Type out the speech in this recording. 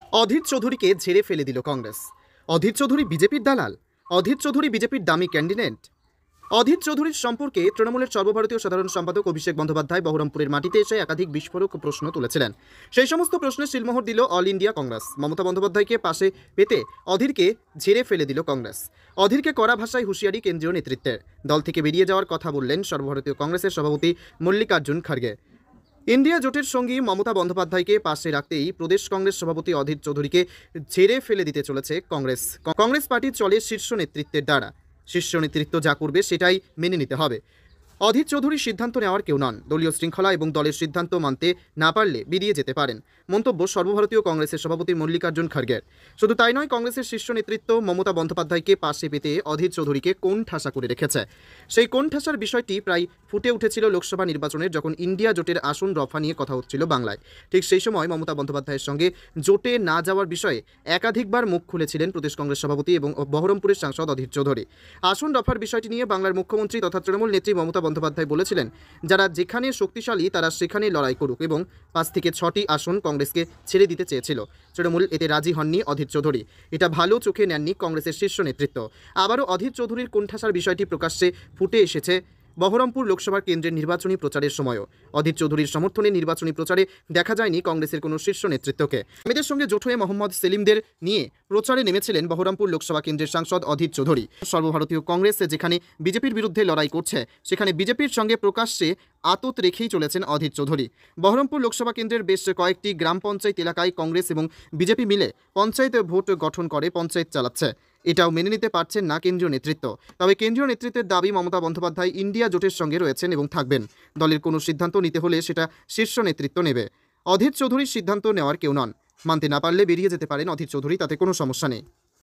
অধীর চৌধুরীকে ঝেড়ে ফেলে দিল কংগ্রেস। অধীর চৌধুরী বিজেপির দালাল। অধীর চৌধুরী বিজেপির দামি ক্যান্ডিডেট। অধীর চৌধুরীর সম্পর্কে তৃণমূলের সর্বভারতীয় সাধারণ সম্পাদক অভিষেক বন্দ্যোপাধ্যায় বহরমপুরের মাটিতে এসে একাধিক বিস্ফোরক প্রশ্ন তুলেছিলেন। সেই সমস্ত প্রশ্নে সিলমোহর দিল অল ইন্ডিয়া কংগ্রেস। মমতা বন্দ্যোপাধ্যায়কে পাশে পেতে অধীরকে ঝেড়ে ফেলে দিল কংগ্রেস। অধীরকে কড়া ভাষায় হুঁশিয়ারি কেন্দ্রীয় নেতৃত্বের। দল থেকে বেরিয়ে যাওয়ার কথা বললেন সর্বভারতীয় কংগ্রেসের সভাপতি মল্লিকার্জুন খাড়গে। ইন্ডিয়া জোটের সঙ্গী মমতা বন্দ্যোপাধ্যায়কে পাশে রাখতেই প্রদেশ কংগ্রেস সভাপতি অধীর চৌধুরীকে ঝেড়ে ফেলে দিতে চলেছে কংগ্রেস। কংগ্রেস পার্টি চলে শীর্ষ নেতৃত্বের দ্বারা। শীর্ষ নেতৃত্ব যা করবে সেটাই মেনে নিতে হবে। অধীর চৌধুরীর সিদ্ধান্ত নেওয়ার কেউ নন। দলীয় শৃঙ্খলা এবং দলের সিদ্ধান্ত মানতে না পারলে বেরিয়ে যেতে পারেন, মন্তব্য সর্বভারতীয় কংগ্রেসের সভাপতি মল্লিকার্জুন খাড়গের। শুধু তাই নয়, কংগ্রেসের শীর্ষ নেতৃত্ব মমতা বন্দ্যোপাধ্যায়কে পাশে পেতে অধীর চৌধুরীকে কোণঠাসা করে রেখেছে। সেই কোণঠাসার বিষয়টি প্রায় ফুটে উঠেছিল লোকসভা নির্বাচনের, যখন ইন্ডিয়া জোটের আসন রফা নিয়ে কথা হচ্ছিল বাংলায়। ঠিক সেই সময় মমতা বন্দ্যোপাধ্যায়ের সঙ্গে জোটে না যাওয়ার বিষয়ে একাধিকবার মুখ খুলেছিলেন প্রদেশ কংগ্রেস সভাপতি এবং বহরমপুরের সাংসদ অধীর চৌধুরী। আসন রফার বিষয়টি নিয়ে বাংলার মুখ্যমন্ত্রী তথা তৃণমূল নেত্রী মমতা বন্দ্যোপাধ্যায় বলেছিলেন, যারা যেখানে শক্তিশালী তারা সেখানে লড়াই করুক, এবং 5 থেকে 6টি আসন কংগ্রেসকে ছেড়ে দিতে চেয়েছিল। তৃণমূল এতে রাজি হননি অধীর চৌধুরী। এটা ভালো চোখে নেননি কংগ্রেসের শীর্ষ নেতৃত্ব। আবারও অধীর চৌধুরীর কোণঠাসার বিষয়টি প্রকাশ্যে ফুটে এসেছে বহরমপুর লোকসভা কেন্দ্রের নির্বাচনী প্রচারের সময়ও। অধীর চৌধুরীর সমর্থনে নির্বাচনী প্রচারে দেখা যায়নি কংগ্রেসের কোনো শীর্ষ নেতৃত্বকে। এদের সঙ্গে জোট হয়ে মোহাম্মদ সেলিমদের নিয়ে প্রচারে নেমেছিলেন বহরমপুর লোকসভা কেন্দ্রের সাংসদ অধীর চৌধুরী। সর্বভারতীয় কংগ্রেস যেখানে বিজেপির বিরুদ্ধে লড়াই করছে, সেখানে বিজেপির সঙ্গে প্রকাশ্যে আতত রেখেই চলেছেন অধীর চৌধুরী। বহরমপুর লোকসভা কেন্দ্রের বেশ কয়েকটি গ্রাম পঞ্চায়েত এলাকায় কংগ্রেস এবং বিজেপি মিলে পঞ্চায়েত ভোট গঠন করে পঞ্চায়েত চালাচ্ছে। এটাও মেনে নিতে পারছেন না কেন্দ্রীয় নেতৃত্ব। তবে কেন্দ্রীয় নেতৃত্বের দাবি, মমতা বন্দ্যোপাধ্যায় ইন্ডিয়া জোটের সঙ্গে রয়েছেন এবং থাকবেন। দলের কোনো সিদ্ধান্ত নিতে হলে সেটা শীর্ষ নেতৃত্ব নেবে। অধীর চৌধুরীর সিদ্ধান্ত নেওয়ার কেউ নন। মানতে না পারলে বেরিয়ে যেতে পারেন অধীর চৌধুরী, তাতে কোনো সমস্যা নেই।